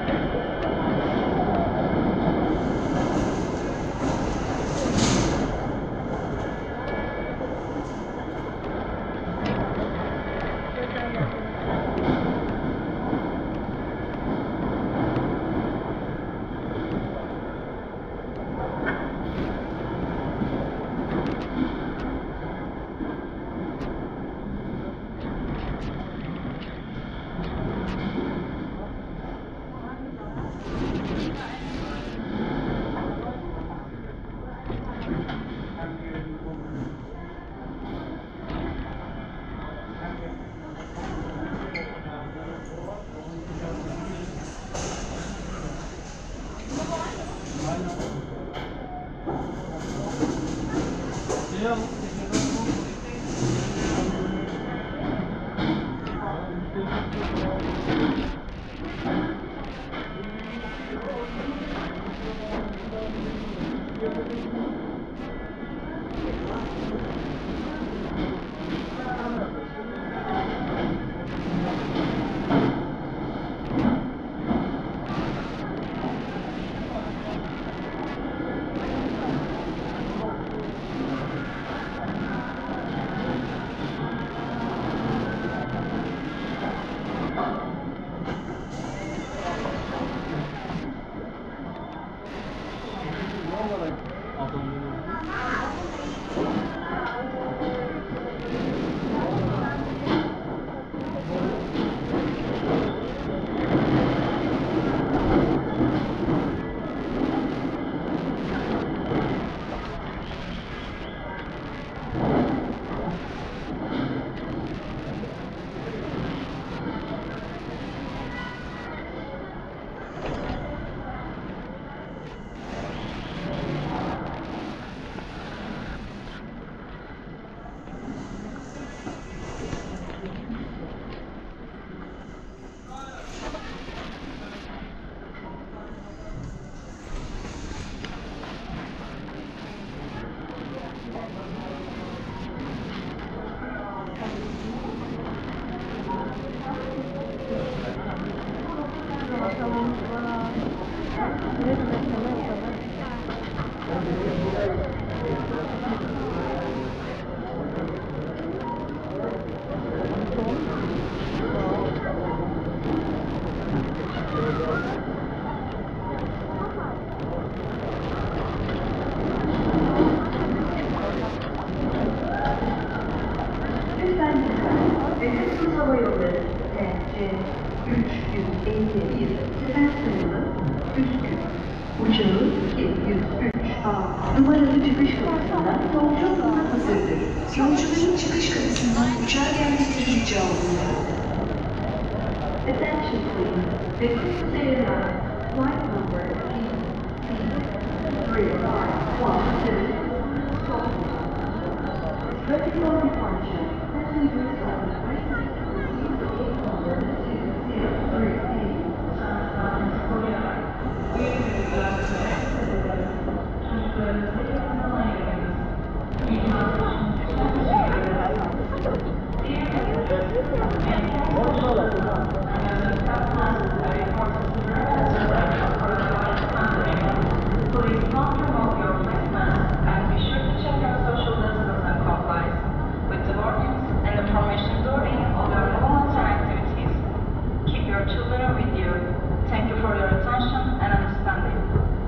Numaralı çıkış kapısından yolcu alımına hazırdır. Yolcuların çıkış kapısından uçağa gelmeleri rica olunur. Attention please. This is Cinematography. Flight number PC312. Ready for departure. Passengers are requested to receive the gate number 2038. Please not remove your face mask and be sure to check your social distance and comply with the warnings and information during all your volunteer activities. Keep your children with you. Thank you for your attention and understanding.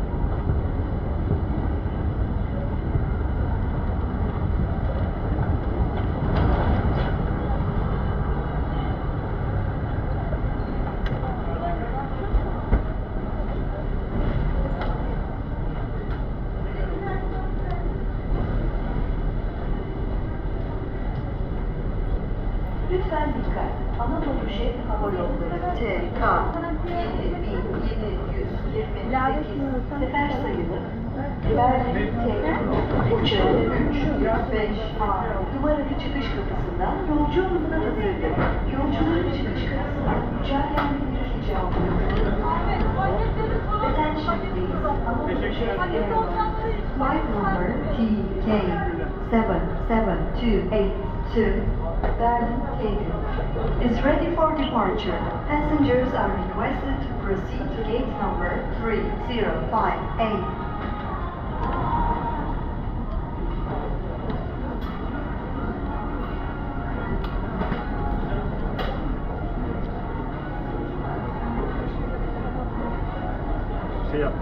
Lütfen dikkat. Anadolu Jet Hava Yolları TK 7728 sefer sayılı Berlin Tekno uçağı 305A numaralı çıkış kapısından yolcu alımına hazırdır. Yolcuların çıkış kapısından uçağa gelmeleri rica olunur. Attention please. Anadolu Jet Airport. Flight number TK 7728 to Berlin Tegel is ready for departure. Passengers are requested to proceed to gate number 3058. Şey yap.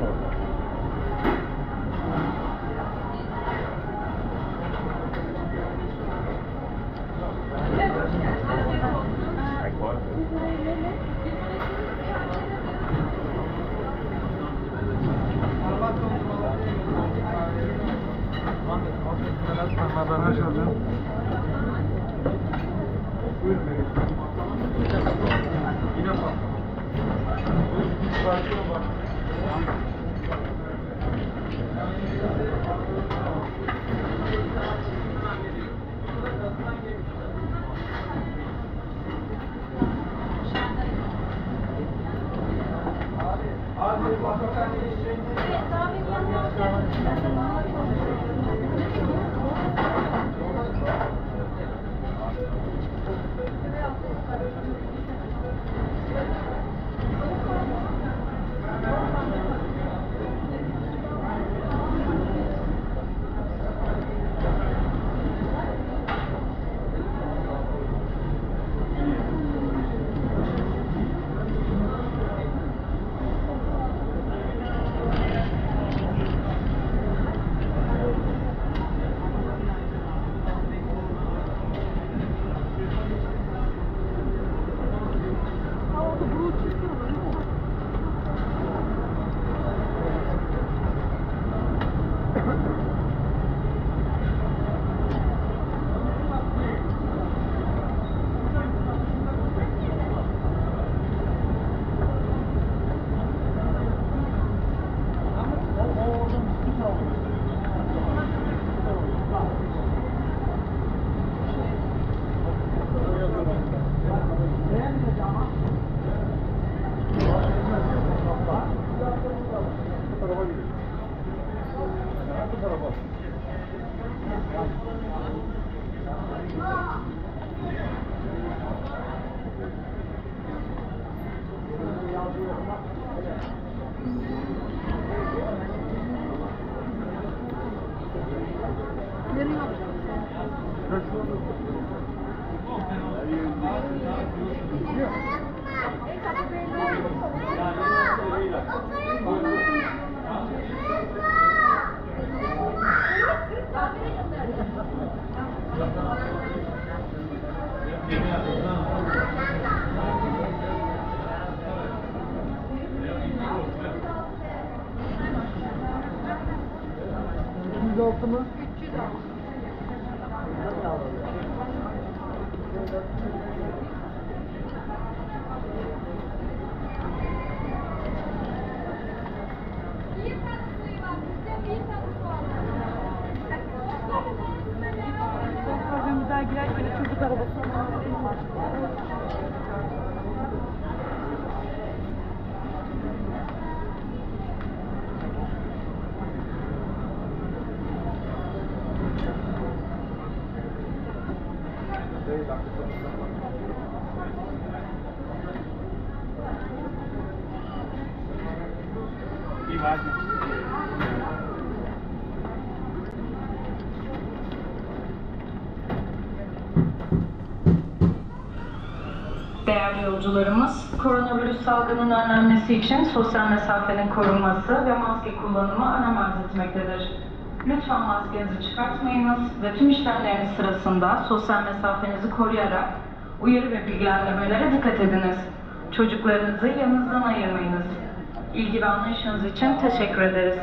Değerli yolcularımız, koronavirüs salgının önlenmesi için sosyal mesafenin korunması ve maske kullanımı önem arz etmektedir. Lütfen maskenizi çıkartmayınız ve tüm işlemleriniz sırasında sosyal mesafenizi koruyarak uyarı ve bilgilendirmelere dikkat ediniz. Çocuklarınızı yanınızdan ayırmayınız. İlgi ve anlayışınız için teşekkür ederiz.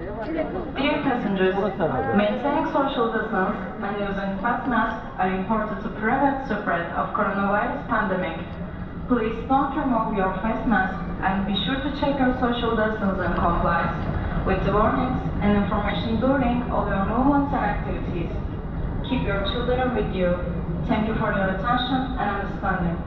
Dear passengers, maintaining social distance and using face masks are important to prevent spread of coronavirus pandemic. Please don't remove your face mask and be sure to check your social distance and compliance with the warnings and information during all your movements and activities. Keep your children with you. Thank you for your attention and understanding.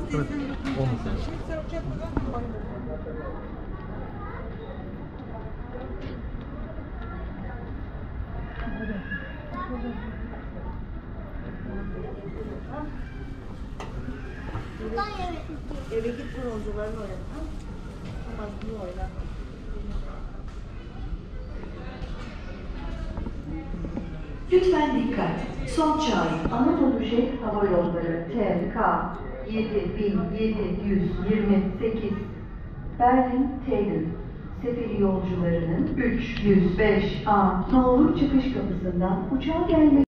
Evet. Olmasın. Eve git bronzlarını oyna. Ama bunu oyna. Lütfen dikkat. Son çağrı Anadolu Jet Hava Yolları TK 7728 Berlin Tegel seferi yolcularının 305A nolu çıkış kapısından uçağa gelmek